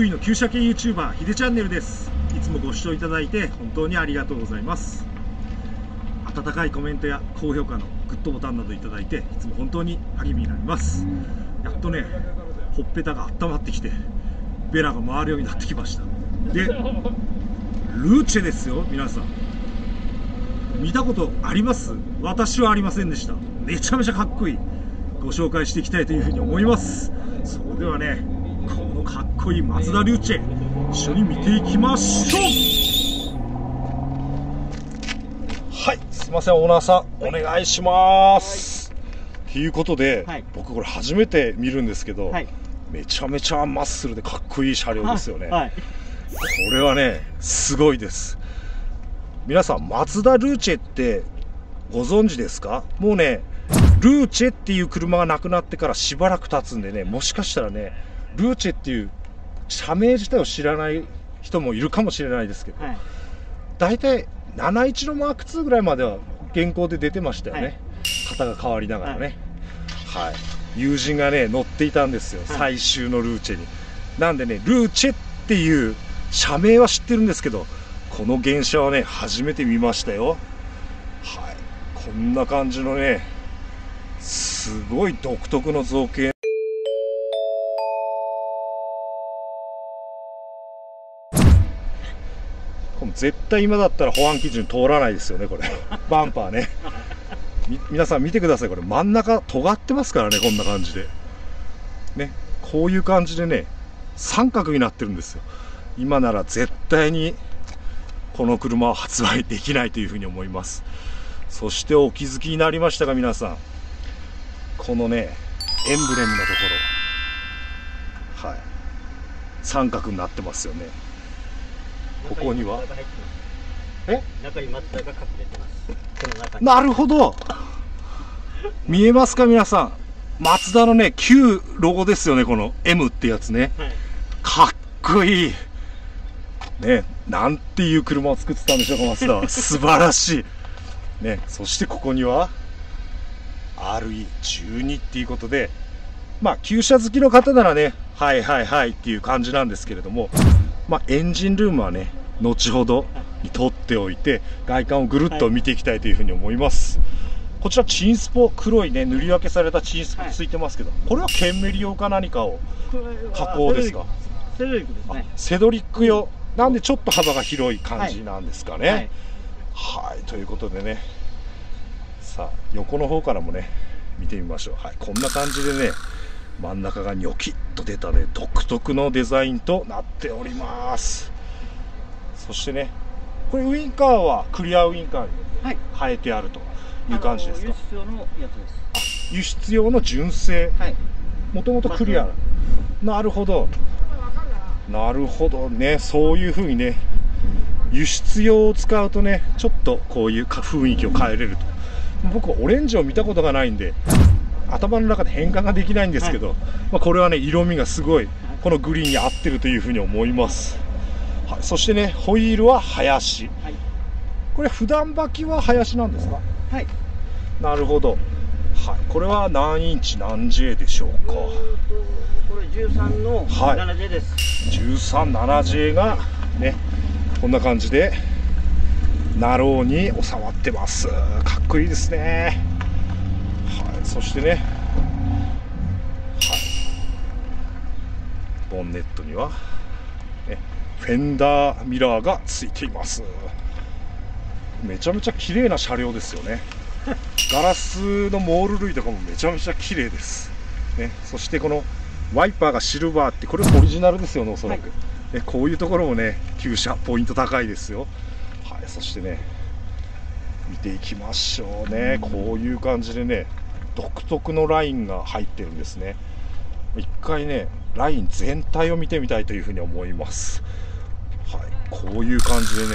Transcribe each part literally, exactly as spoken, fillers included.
福井の旧車系 YouTuber ひでチャンネルです。いつもご視聴いただいて本当にありがとうございます。温かいコメントや高評価のグッドボタンなどいただいていつも本当に励みになります。やっとねほっぺたが温まってきてベラが回るようになってきました。でルーチェですよ。皆さん見たことあります？私はありませんでした。めちゃめちゃかっこいい。ご紹介していきたいというふうに思います。それではねこのかっこいいマツダルーチェ一緒に見ていきましょう。はい、すいませんオーナーさん、はい、お願いします。ということで、はい、僕これ初めて見るんですけど、はい、めちゃめちゃマッスルでかっこいい車両ですよね。はいはい、これはねすごいです。皆さんマツダルーチェってご存知ですか？もうねルーチェっていう車がなくなってからしばらく経つんでね、もしかしたらねルーチェっていう社名自体を知らない人もいるかもしれないですけど、はい、だいたいななじゅういちのマークツーぐらいまでは現行で出てましたよね、はい、型が変わりながらね、はいはい、友人がね乗っていたんですよ、はい、最終のルーチェに。なんでねルーチェっていう社名は知ってるんですけど、この現車はね初めて見ましたよ。はい、こんな感じのねすごい独特の造形。絶対今だったら保安基準通らないですよねこれバンパーねみ皆さん見てください。これ真ん中尖ってますからね、こんな感じでね、こういう感じでね三角になってるんですよ。今なら絶対にこの車は発売できないというふうに思います。そしてお気づきになりましたが皆さん、このねエンブレムのところ、はい、三角になってますよね。ここにはえ中にマツダが隠れてます。この中に。なるほど見えますか皆さん、マツダのね旧ロゴですよね、この エム ってやつね、はい、かっこいいね。なんていう車を作ってたんでしょうかマツダは素晴らしいね。そしてここには アールイーじゅうに っていうことで、まあ旧車好きの方ならねはいはいはいっていう感じなんですけれども、まあエンジンルームはね後ほどに取っておいて外観をぐるっと見ていきたいというふうに思います。はい、こちらチンスポ、黒いね塗り分けされたチンスポついてますけど、はい、これはケンメリ用か何かを加工ですか？ セドリックですね。 セドリック用なんでちょっと幅が広い感じなんですかね。はい、はい、ということでね、さあ横の方からもね見てみましょう。はい、こんな感じでね真ん中がニョキッと出たね独特のデザインとなっております。そしてねこれウインカーはクリアウインカーに変えてあるという感じですか？ 輸出用のやつです。 輸出用の純正、もともとクリア。なるほどなるほどね。そういうふうにね輸出用を使うとねちょっとこういう雰囲気を変えれると。僕はオレンジを見たことがないんで頭の中で変換ができないんですけど、はい、まあこれはね色味がすごいこのグリーンに合ってるというふうに思います。はい、そしてねホイールは林、はい、これ普段履きは林なんですか？はい、なるほど。はい、これは何インチ何 ジェイ でしょうか？これじゅうさんの ななジェイ です。はい、 じゅうさん、ななジェイ がねこんな感じでナローに収まってます。かっこいいですね。はい、そしてね、はい、ボンネットには、ね、フェンダーミラーがついています。めちゃめちゃ綺麗な車両ですよね。ガラスのモール類とかもめちゃめちゃ綺麗です、ね、そしてこのワイパーがシルバーってこれオリジナルですよねおそらく、はい、ね、こういうところもね旧車ポイント高いですよ。はい、そしてね見ていきましょうね。こういう感じでね独特のラインが入ってるんですね。一回ねライン全体を見てみたいというふうに思います。はい、こういう感じでね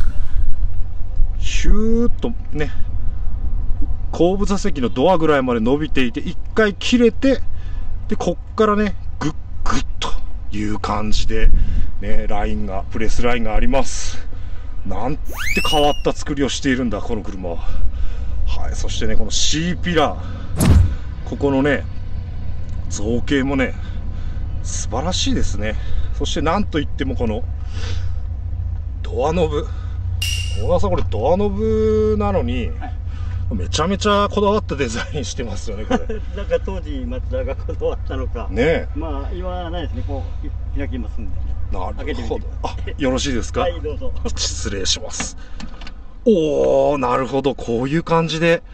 ヒューッとね後部座席のドアぐらいまで伸びていて一回切れて、でこっからねグッグッという感じでねラインがプレスラインがあります。なんて変わった作りをしているんだこの車は。はい、そしてねこの C ピラー、ここのね造形もね素晴らしいですね。 そしてなんといってもこのドアノブ、小川さんこれドアノブなのに、はい、めちゃめちゃこだわったデザインしてますよねこれ。 なんか当時松田がこだわったのかね。まあ言わないですね。こう開きますんで、ね、 なるほど。あ、よろしいですか。 はいどうぞ。 失礼します。おお、なるほど、こういう感じで、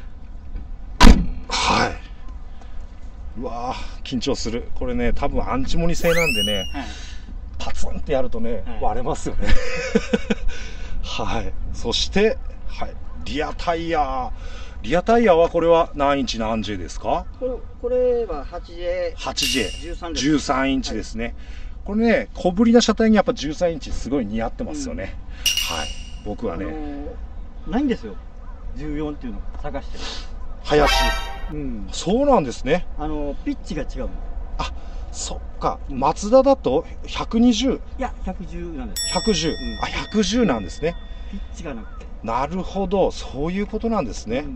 はい。うわー、緊張する。これね、多分アンチモニ製なんでね、はい、パツンってやるとね、はい、割れますよね。はい。そして、はい、リアタイヤ。リアタイヤはこれは何インチ何 J ですか？ これ、これは はちジェイ。 はちジェイ。 じゅうさんです。 じゅうさんインチですね。はい、これね、小ぶりな車体にやっぱじゅうさんインチすごい似合ってますよね。うん、はい。僕はね、あのー、ないんですよ。じゅうよんっていうのを探してる。 林。 うん、 そうなんですね。 あのピッチが違うの。 あ、そっか。マツダだとひゃくにじゅう。 いや、ひゃくじゅうなんです。 ひゃくじゅう。うん、あ、ひゃくじゅうなんですね。 ピッチがなくて。なるほど、そういうことなんですね。うん、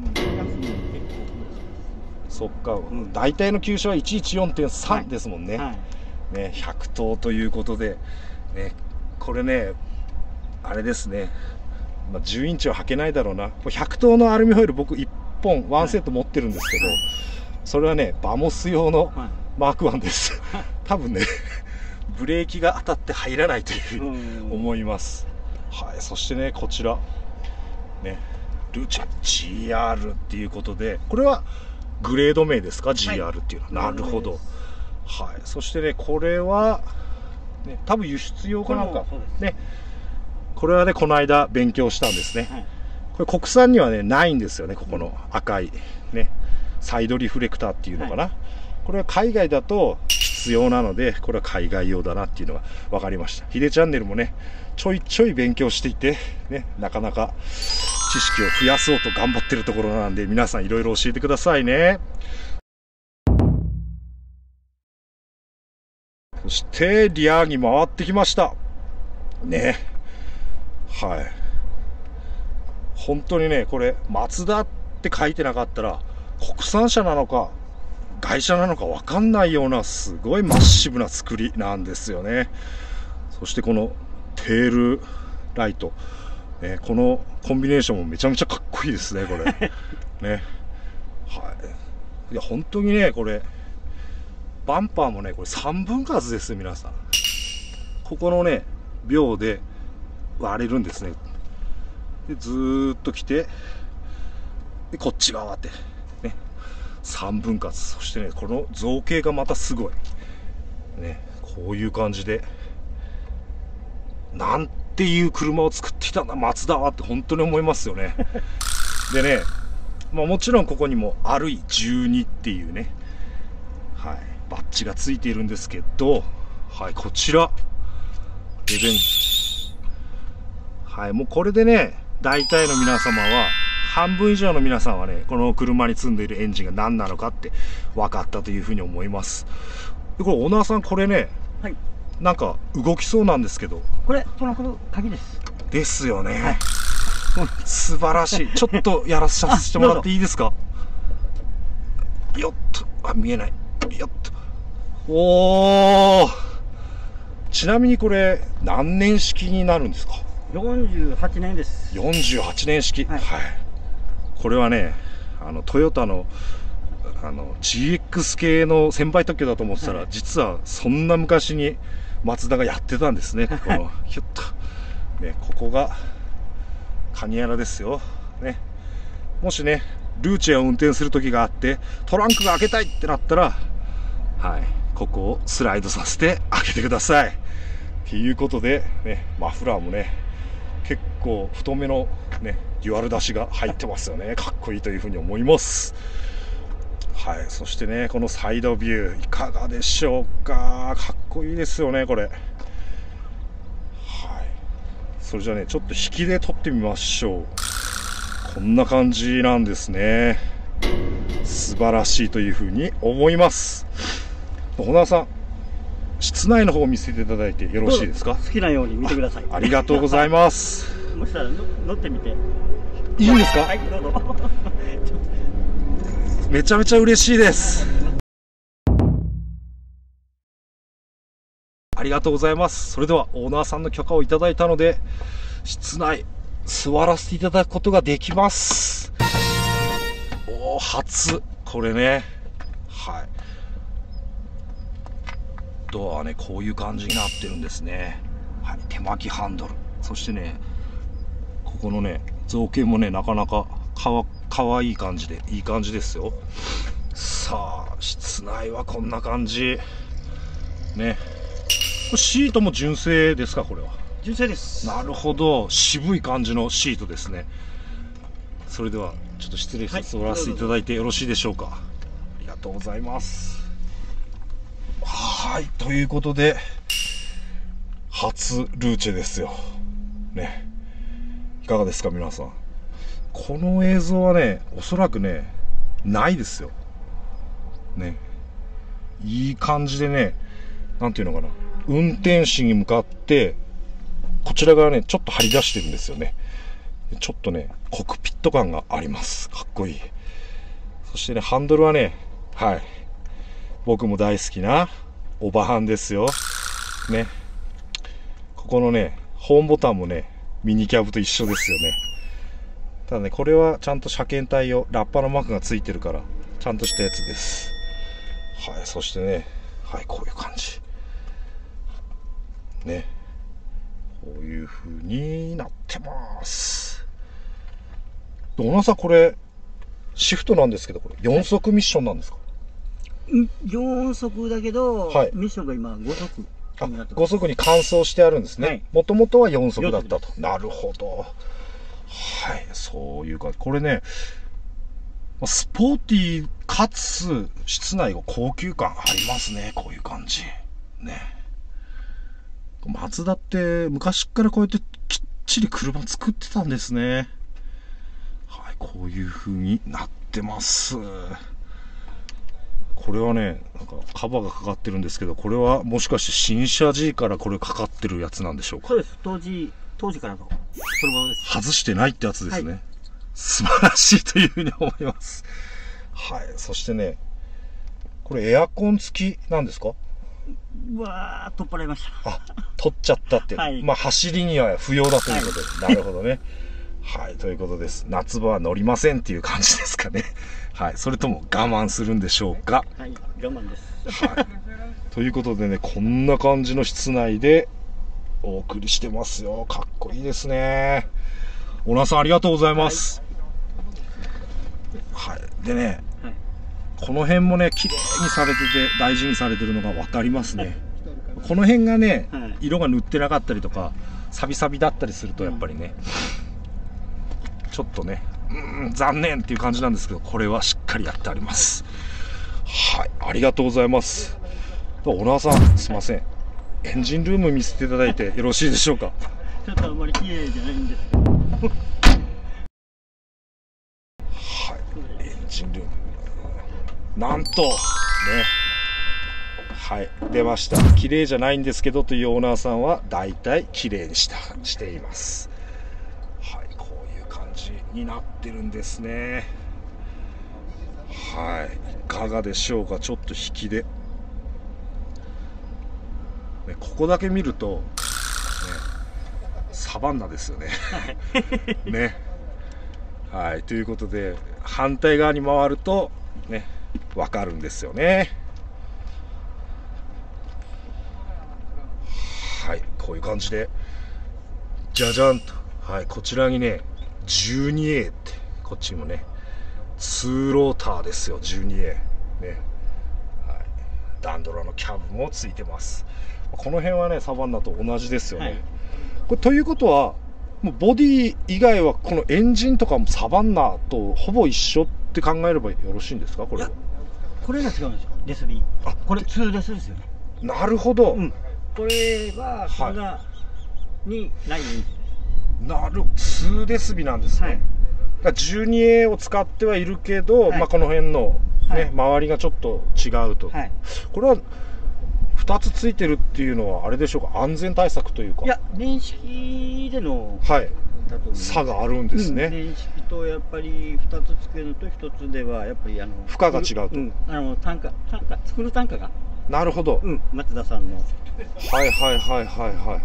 そっか、うん、大体の旧車はいちいちよんてんさんですもんね。はいはい、ね、ひゃくとうということで、ね、これね、あれですね。まあ、じゅうインチは履けないだろうな。ひゃくとうのアルミホイル僕いっぽんワンセット持ってるんですけど、はい、それはねバモス用のマークワンです。はい、多分ねブレーキが当たって入らないというふうに思います。はい、そしてねこちらねルチェ ジーアール っていうことで、これはグレード名ですか？ ジーアール っていうのは。はい、なるほど。はい、そしてねこれは、ね、多分輸出用かなんかね。これはねこの間勉強したんですね。はい、これ国産にはねないんですよね。ここの赤いねサイドリフレクターっていうのかな。はい、これは海外だと必要なので、これは海外用だなっていうのが分かりました。ヒデチャンネルもねちょいちょい勉強していてね、なかなか知識を増やそうと頑張ってるところなんで、皆さんいろいろ教えてくださいね。そしてリアに回ってきましたね。はい、本当にねこれマツダって書いてなかったら国産車なのか外車なのか分かんないようなすごいマッシブな作りなんですよね。そしてこのテールライト、ね、このコンビネーションもめちゃめちゃかっこいいですねこれね。はい、いや本当にねこれバンパーもねこれさんぶん割ですよ皆さん。ここのね秒で割れるんですね。でずーっと来てでこっち側ってねさんぶん割。そしてねこの造形がまたすごいね。こういう感じでなんていう車を作ってきたんだマツダはって本当に思いますよね。でね、まあ、もちろんここにもアルイじゅうにっていうね、はい、バッジがついているんですけど、はい、こちらででん、はい、もうこれでね大体の皆様は半分以上の皆さんはねこの車に積んでいるエンジンが何なのかって分かったというふうに思います。でこれオーナーさんこれね、はい、なんか動きそうなんですけど、 これトランクの鍵ですですよね。はい、素晴らしい。ちょっとやらさせてもらっていいですか？よっと、あ、見えない。よっと。おー、ちなみにこれ何年式になるんですか？ よんじゅうはちねんです。 よんじゅうはちねん式。はい、はい、これはねあのトヨタのあの ジーエックス 系の先輩特許だと思ってたら、はい、実はそんな昔にマツダがやってたんですね。このひょっとね、ここがカニ穴ですよ、ね、もしねルーチェを運転する時があってトランクが開けたいってなったら、はい、ここをスライドさせて開けてくださいということで、ね、マフラーもね結構太めの、ね、デュアル出しが入ってますよね。かっこいいというふうに思います。はい、そしてねこのサイドビューいかがでしょうか？かっこいいですよねこれ。はい、それじゃあねちょっと引きで撮ってみましょう。こんな感じなんですね。素晴らしいというふうに思います。小川さん室内の方を見せていただいてよろしいですか？ 好きなように見てください。 あ, ありがとうございます。 もしたら乗ってみていいんですか？ はい、どうぞ。 めちゃめちゃ嬉しいです。 ありがとうございます。それではオーナーさんの許可をいただいたので、室内座らせていただくことができます。おー、初これね。はい、ドアはねこういう感じになってるんですね。はい、手巻きハンドル、そしてねここのね造形もねなかなかかわかわいい感じでいい感じですよ。さあ室内はこんな感じね。これシートも純正ですか？これは純正です。 なるほど、渋い感じのシートですね。それではちょっと失礼して座らせていただいてよろしいでしょうか。はい、ありがとうございます。はい、ということで初ルーチェですよね。いかがですか皆さん。この映像はねおそらくねないですよね。いい感じでね、なんていうのかな、運転士に向かってこちら側ねちょっと張り出してるんですよね。ちょっとねコックピット感があります。かっこいい。そしてねハンドルはね、はい僕も大好きなオバハンですよね。ここのねホーンボタンもねミニキャブと一緒ですよね。ただねこれはちゃんと車検対応、ラッパのマークがついてるからちゃんとしたやつです。はい、そしてね、はいこういう感じね、こういう風になってます。オーナーさんこれシフトなんですけど、これよん速ミッションなんですか？ よん速だけど、はい、ミッションが今ご速になってます。 ご速に換装してあるんですね。もともとはよん速だったと。なるほど。はい、そういうか、これね、スポーティーかつ室内が高級感ありますね。こういう感じ。ね。マツダって昔からこうやってきっちり車作ってたんですね。はい、こういう風になってます。これはね、なんかカバーがかかってるんですけど、これはもしかして新車 G からこれかかってるやつなんでしょうか？ そうです。当時、当時からのそのままです。 外してないってやつですね。はい、素晴らしいというふうに思います。はい。そしてね、これエアコン付きなんですか？ うわー、取っ払いました。 あ、取っちゃったって。はい、まあ走りには不要だということで。はい、なるほどね。はい、ということです。夏場は乗りませんっていう感じですかね。はい、それとも我慢するんでしょうか。 はい、我慢です。 はい。ということでね、こんな感じの室内でお送りしてますよ。かっこいいですね。オーナーさんありがとうございます。はい。はい、でね、はい、この辺もね、綺麗にされてて大事にされてるのが分かりますね。この辺がね、はい、色が塗ってなかったりとか、サビサビだったりするとやっぱりね、うん、ちょっとね、うん、残念っていう感じなんですけど、これはしっかりやってあります。はい、ありがとうございます。オーナーさん、すいません。エンジンルーム見せていただいてよろしいでしょうか。 ちょっとあんまり綺麗じゃないんですけど。 はい、エンジンルーム。なんと、ね。はい、出ました。綺麗じゃないんですけどというオーナーさんは、だいたい綺麗にしたしています。はい、こういう感じになってるんですね。はい、いかがでしょうか。ちょっと引きで。ここだけ見ると、ね、サバンナですよね。ね。はい、ということで反対側に回るとね分かるんですよね。はい、こういう感じでじゃじゃんと、はい、こちらにね じゅうにエー ってこっちもねツーローターですよ。 じゅうにエー ね、はい、ダンドラのキャブもついてます。この辺はねサバンナと同じですよね。はい、これということはもうボディ以外はこのエンジンとかもサバンナとほぼ一緒って考えればよろしいんですか？これはこれが違うんですよ。レスビー。あ、これツーレスですよね。 なるほど。うん、 これはそんなにないエンジンです。 なる、ツーレスビなんですね。はい、だから じゅうにエー を使ってはいるけど、はい、まあこの辺のね、はい、周りがちょっと違うと。はい、これはふたつついてるっていうのはあれでしょうか、安全対策というか。 いや、年式での、 はい、差があるんですね。 うん、年式とやっぱりふたつつけるのとひとつではやっぱりあの負荷が違うと、うん、 あの単価単価作る単価がなるほど。 うん、松田さんの。 はいはいはいはいはいはい。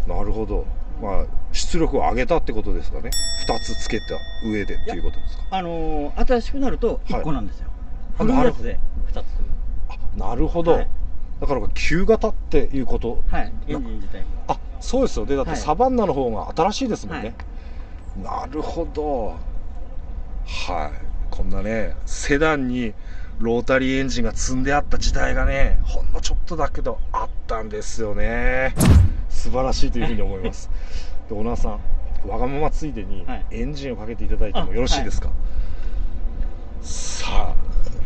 なるほど。まあ出力を上げたってことですかね。ふたつつけた上でっていうことですか。 あのー、新しくなるといっこなんですよ。 はい、 古いやつでふたつ。 あ、なるほど。はい、だから旧型っていうこと。 はい。エンジン自体も。あ、 そうですよね。だってサバンナの方が新しいですもんね。はい、なるほど。はい。こんなね、セダンにロータリーエンジンが積んであった時代がね、ほんのちょっとだけどあったんですよね。素晴らしいというふうに思います。で、小野さん、わがままついでにエンジンをかけていただいてもよろしいですか。はい、さあ、ね。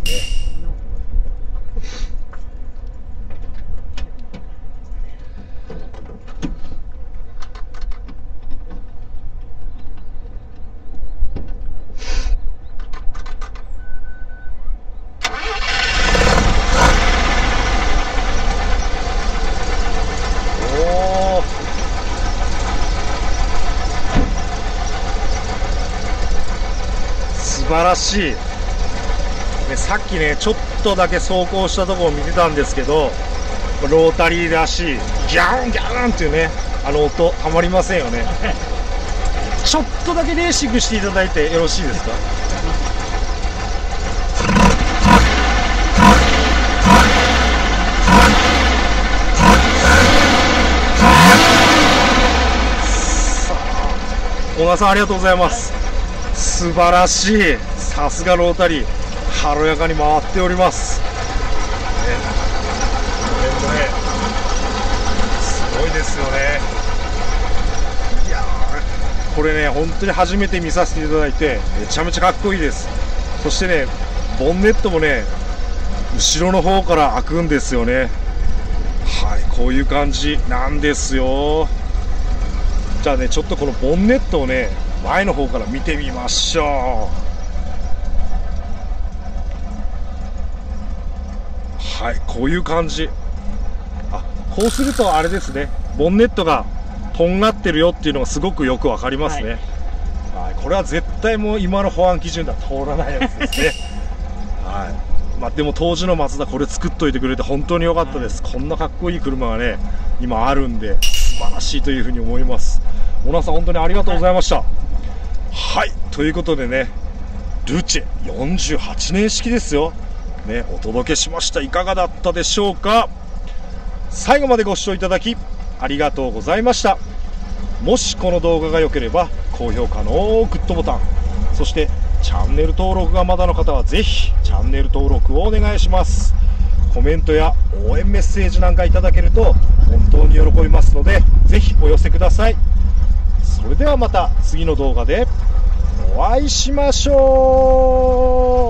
素晴らしい、ね、さっきねちょっとだけ走行したところを見てたんですけど、ロータリーらしいギャーンギャーンっていうね、あの音たまりませんよね。ちょっとだけレーシングしていただいてよろしいですか。さあ、小川さんありがとうございます。素晴らしい。さすがロータリー、軽やかに回っております。ね、これもね、すごいですよね。いやー、これね、本当に初めて見させていただいて、めちゃめちゃかっこいいです。そしてね、ボンネットもね、後ろの方から開くんですよね。はい、こういう感じなんですよ。じゃあね、ちょっとこのボンネットをね、前の方から見てみましょう。はい、こういう感じ。あ、こうするとあれですね、ボンネットがとんがってるよっていうのがすごくよくわかりますね。はい、はい、これは絶対もう今の保安基準では通らないやつですね。はい、まあ、でも当時のマツダこれ作っといてくれて本当に良かったです。はい、こんなかっこいい車がね今あるんで素晴らしいというふうに思います。小野さん本当にありがとうございました。はい、はい、ということでね、ルチェよんじゅうはちねん式ですよ、ね、お届けしました。いかがだったでしょうか。最後までご視聴いただきありがとうございました。もしこの動画が良ければ高評価のグッドボタン、そしてチャンネル登録がまだの方はぜひチャンネル登録をお願いします。コメントや応援メッセージなんかいただけると本当に喜びますので、ぜひお寄せください。それではまた次の動画でお会いしましょ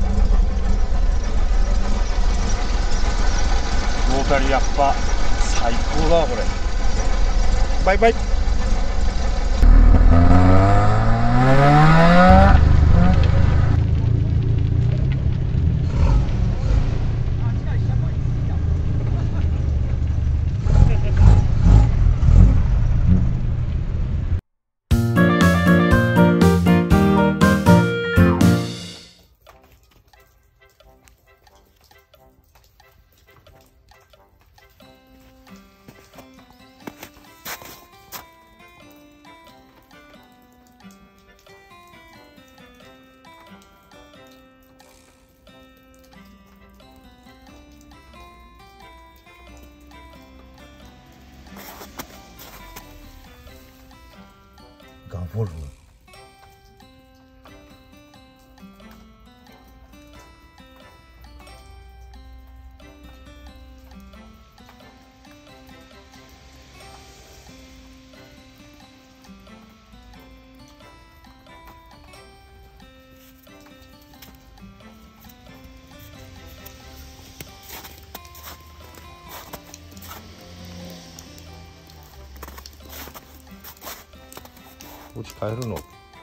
う。ロータリーやっぱ最高だこれ。バイバイ。ガボルお家帰るの。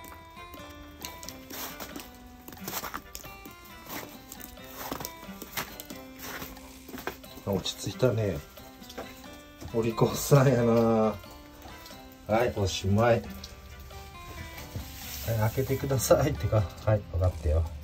落ち着いたね。お利口さんやな。はい、おしまい。はい、開けてくださいってか。はい、分かったよ。